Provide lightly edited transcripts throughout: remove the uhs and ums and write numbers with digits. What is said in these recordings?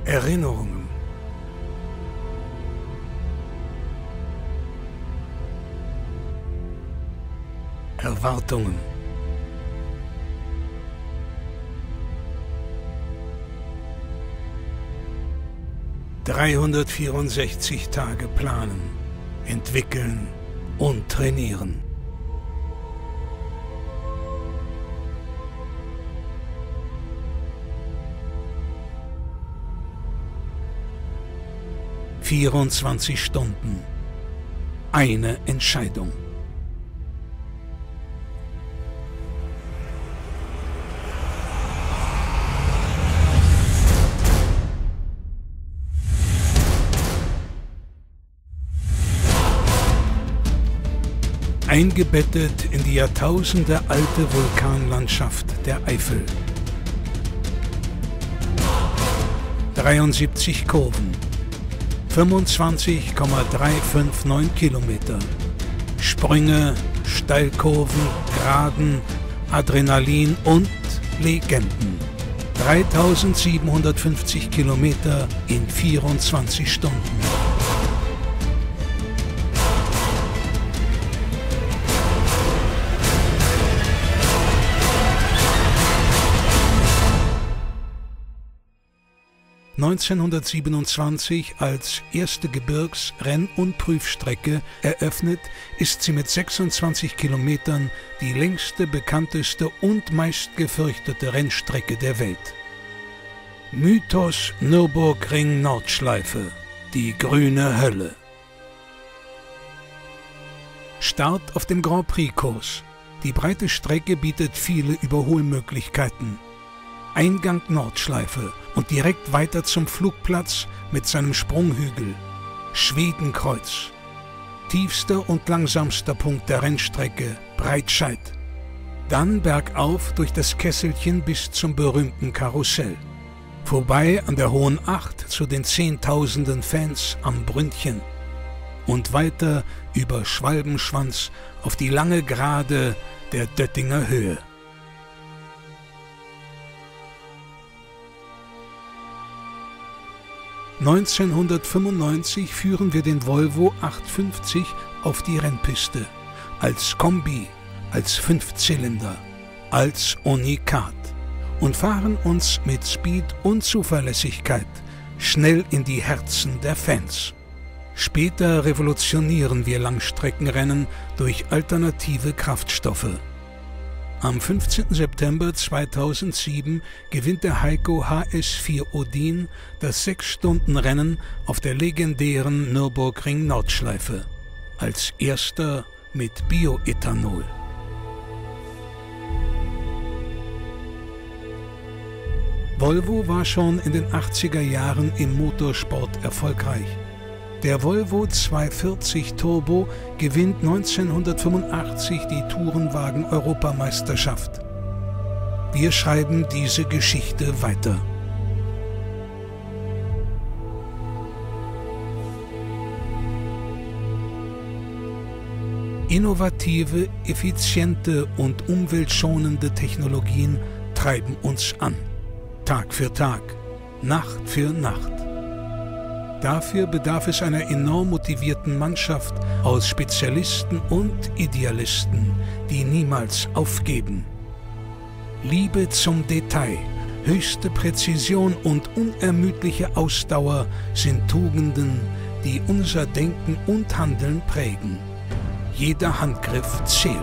Erinnerungen. Erwartungen. ...364 Tage planen, entwickeln und trainieren. ...24 Stunden. Eine Entscheidung. Eingebettet in die jahrtausendealte Vulkanlandschaft der Eifel. 73 Kurven, 25,359 Kilometer, Sprünge, Steilkurven, Geraden, Adrenalin und Legenden. 3750 Kilometer in 24 Stunden. ...1927 als erste Gebirgs-Renn- und Prüfstrecke eröffnet, ist sie mit 26 Kilometern die längste, bekannteste und meistgefürchtete Rennstrecke der Welt. Mythos Nürburgring-Nordschleife, die grüne Hölle. Start auf dem Grand Prix-Kurs. Die breite Strecke bietet viele Überholmöglichkeiten. Eingang Nordschleife und direkt weiter zum Flugplatz mit seinem Sprunghügel. Schwedenkreuz. Tiefster und langsamster Punkt der Rennstrecke, Breitscheid. Dann bergauf durch das Kesselchen bis zum berühmten Karussell. Vorbei an der Hohen Acht zu den Zehntausenden Fans am Brünnchen. Und weiter über Schwalbenschwanz auf die lange Gerade der Döttinger Höhe. ...1995 führen wir den Volvo 850 auf die Rennpiste. Als Kombi, als Fünfzylinder, als Unikat. Und fahren uns mit Speed und Zuverlässigkeit schnell in die Herzen der Fans. Später revolutionieren wir Langstreckenrennen durch alternative Kraftstoffe. Am 15. September 2007 gewinnt der Heiko HS4 Odin das 6-Stunden-Rennen auf der legendären Nürburgring-Nordschleife. Als erster mit Bioethanol. Volvo war schon in den 80er Jahren im Motorsport erfolgreich. Der Volvo 240 Turbo gewinnt 1985 die Tourenwagen-Europameisterschaft. Wir schreiben diese Geschichte weiter. Innovative, effiziente und umweltschonende Technologien treiben uns an. Tag für Tag, Nacht für Nacht. Dafür bedarf es einer enorm motivierten Mannschaft aus Spezialisten und Idealisten, die niemals aufgeben. Liebe zum Detail, höchste Präzision und unermüdliche Ausdauer sind Tugenden, die unser Denken und Handeln prägen. Jeder Handgriff zählt.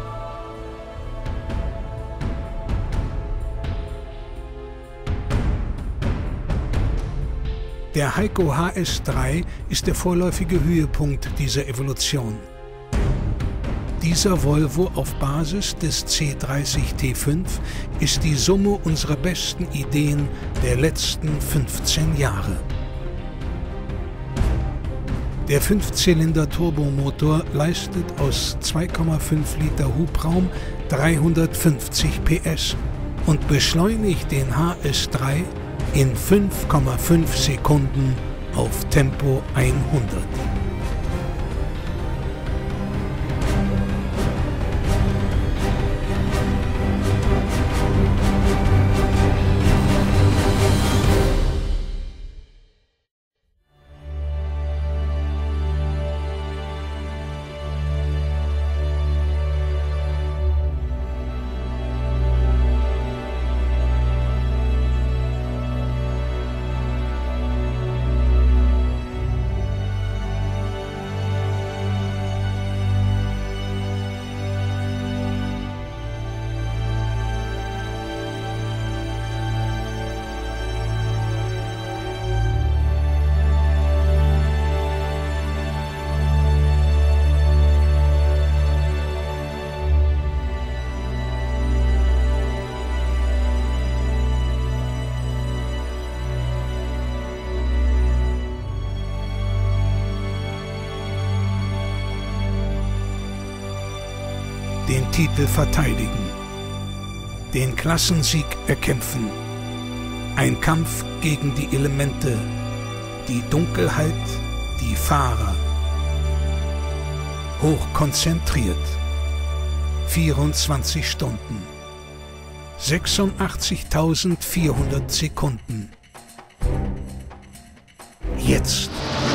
Der Heiko HS3 ist der vorläufige Höhepunkt dieser Evolution. Dieser Volvo auf Basis des C30 T5 ist die Summe unserer besten Ideen der letzten 15 Jahre. Der 5-Zylinder-Turbomotor leistet aus 2,5 Liter Hubraum 350 PS und beschleunigt den HS3 in 5,5 Sekunden auf Tempo 100. den Titel verteidigen, den Klassensieg erkämpfen. Ein Kampf gegen die Elemente, die Dunkelheit, die Fahrer. Hochkonzentriert. 24 Stunden. 86.400 Sekunden. Jetzt.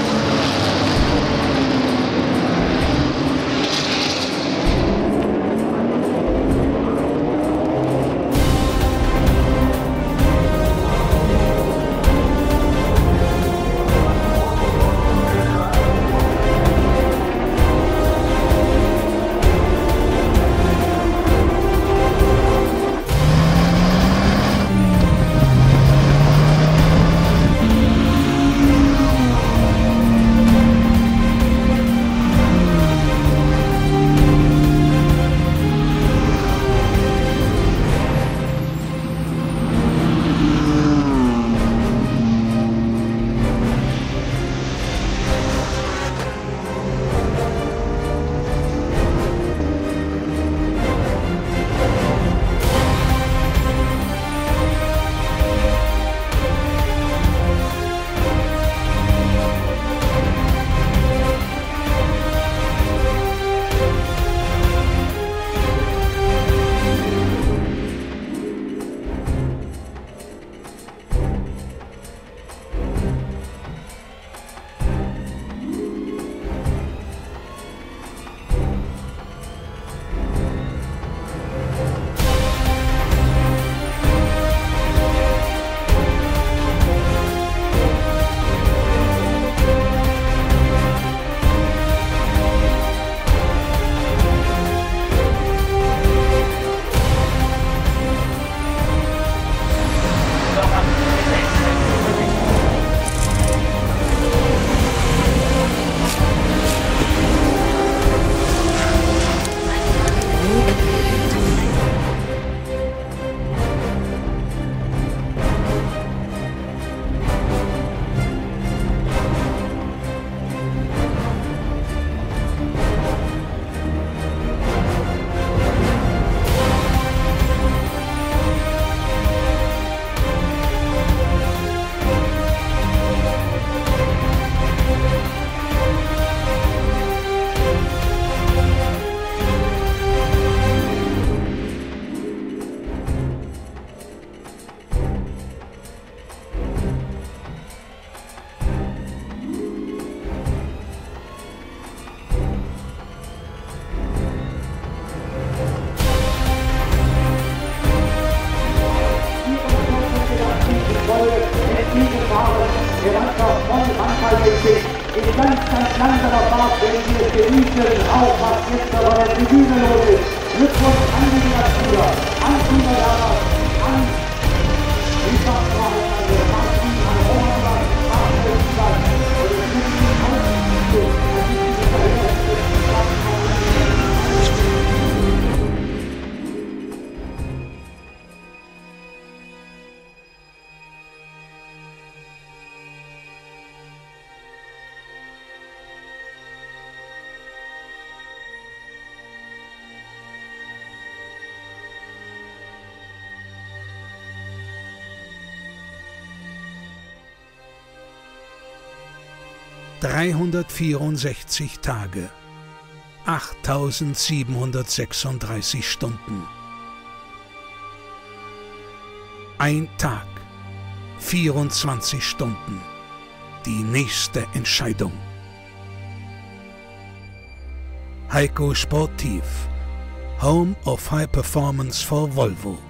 in ganz langsamer Fahrt werden wir genießen, auch was jetzt aber der Tribüne los ist. Glückwunsch an die Natur, an Kinderjahre, an die Fachfrauen, an die Fachfrauen, an Romanland, Fachfrauen, und es gibt die Ausbildung, an die Verhältnisse, ...364 Tage, 8.736 Stunden. Ein Tag, 24 Stunden. Die nächste Entscheidung. Heiko Sportiv, Home of High Performance for Volvo.